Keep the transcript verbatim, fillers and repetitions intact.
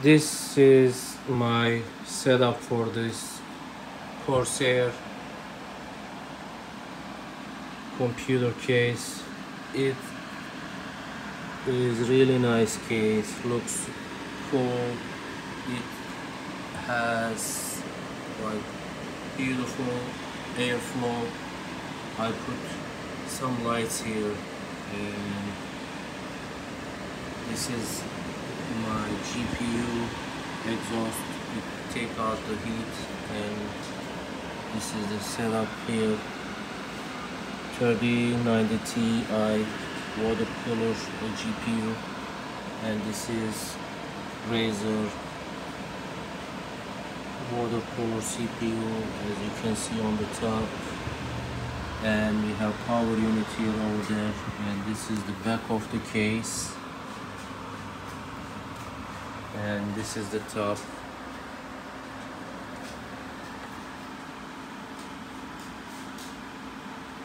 This is my setup for this Corsair computer case. It is really nice case, looks cool. It has like beautiful airflow. I put some lights here, and this is my G P U exhaust to take out the heat, and this is the setup here. thirty ninety Ti water cooler G P U, and this is Razer water cooler C P U, as you can see on the top. And we have power unit here over there, and this is the back of the case, and this is the top.